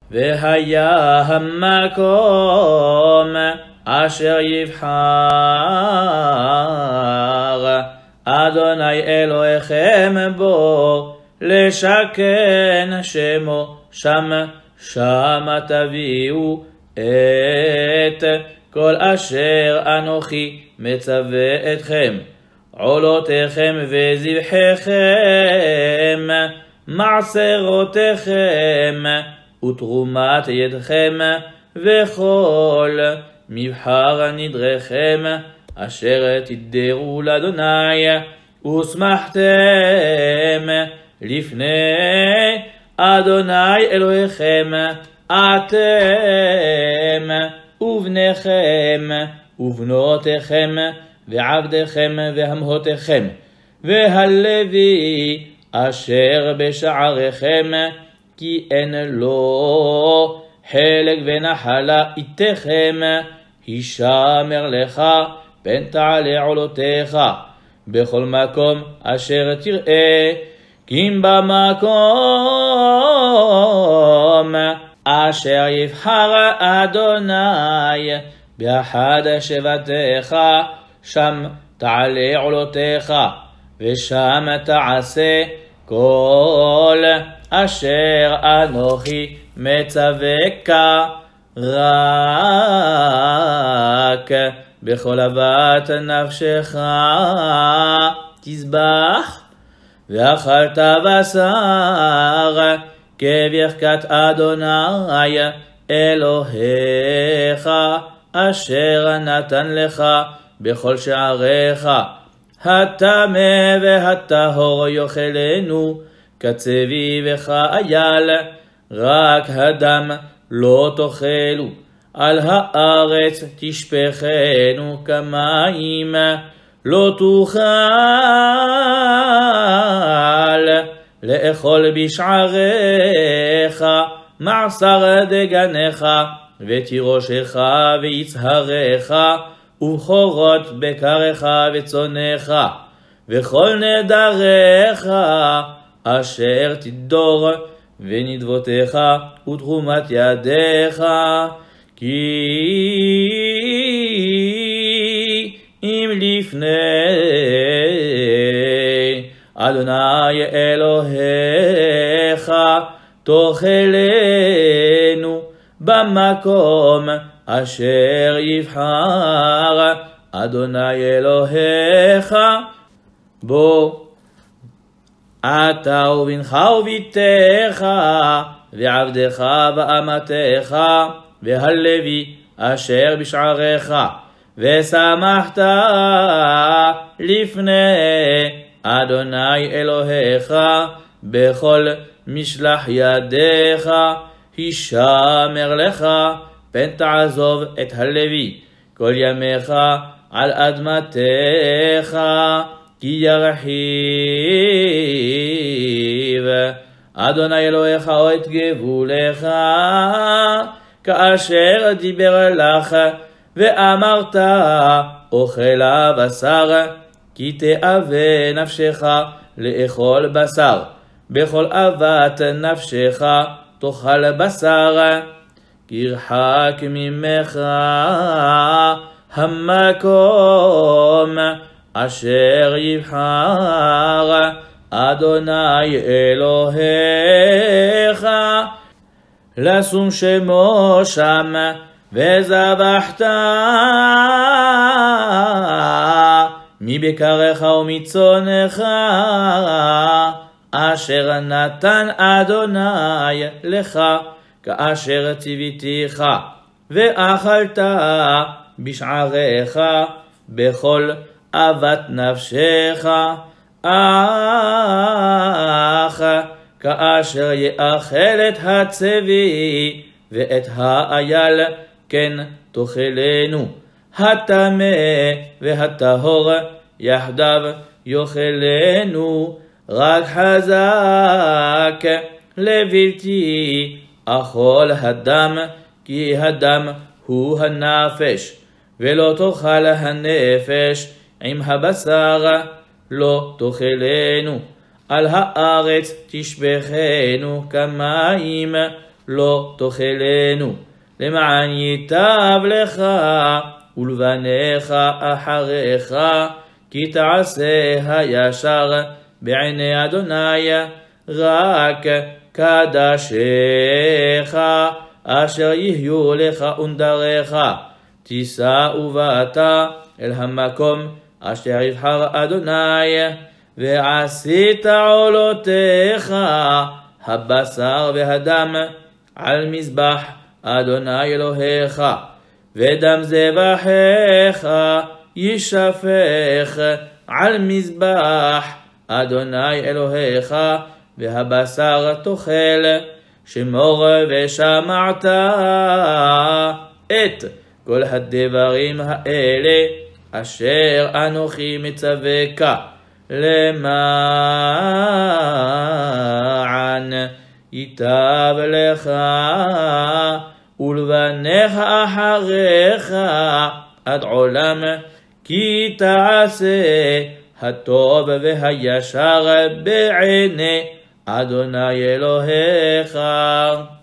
והיה המקום אשר יבחר אדוני אלוהיכם בו לשכן שמו שם תביאו את כל אשר אנוכי מצווה אתכם, עולותיכם וזבחיכם, מעשרותיכם ותרומת ידכם, וכל מבחר נדריכם אשר תדרו לאדוני, ושמחתם לפני אדוני אלוהיכם, אתם ובניכם ובנותיכם ועבדיכם והמהותיכם, והלוי אשר בשעריכם, כי אין לו חלק ונחלה איתכם, הישמר לך פן תעלה עולותיך בכל מקום אשר תראה, כי אם במקום אשר יבחר אדוני באחד שבטיך, שם תעלה עולותיך, ושם תעשה כל אשר אנוכי מצווך, רק בכל אהבת נפשך תזבח, ואכלת בשר כברכת אדוני אלוהיך אשר נתן לך בכל שעריך. הטמא והטהור יאכלנו כצבי וכאייל, רק הדם לא תאכלו, על הארץ תשפכנו כמים, לא תוכל לאכול בשעריך מעשר דגנך ותירושך ויצהריך, ובכורות בקריך וצונך, וכל נדריך אשר תדור, ונדבותיך ותרומת ידיך, כי אם לפני אדוני אלוהיך תאכלנו במקום אשר יבחר אדוני אלוהיך בו, אתה ובנך וביתך ועבדך ואמתך והלוי אשר בשעריך, ושמחת לפני אדוני אלוהיך בכל משלח ידיך, הישמר לך פן תעזוב את הלוי כל ימיך על אדמתך, כי ירחיב אדוני אלוהיך את גבולך כאשר דיבר לך, ואמרת אוכל הבשר, כי תאווה נפשך לאכול בשר, בכל אהבת נפשך תאכל בשר, כי ירחק ממך המקום אשר יבחר אדוני אלוהיך לשום שמו שם, וזבחת מבקריך ומצונך אשר נתן אדוני לך כאשר ציוויתיך, ואכלת בשעריך בכל אהבת נפשך, אך כאשר יאכל את הצבי ואת האייל כן תאכלנו, הטמא והטהור יחדיו יאכלנו, רק חזק לבלתי אכול הדם, כי הדם הוא הנפש, ולא תאכל הנפש עם הבשר לא תאכלנו, על הארץ תשפכנו כמים, לא תאכלנו, למען ייטב לך ולבניך אחריך, כי תעשה הישר בעיני אדוני, רק קדשיך אשר יהיו לך ונדריך. תיסע ובאת אל המקום אשר יבחר אדוני, ועשית עולותיך הבשר והדם על מזבח אדוני אלוהיך, ודם זבחיך יישפך על מזבח אדוני אלוהיך, והבשר תאכל. שמור ושמעת את כל הדברים האלה אשר אנוכי מצווך, למען ייטב לך ולבניך אחריך עד עולם, כי תעשה הטוב והישר בעיני אדוני אלוהיך.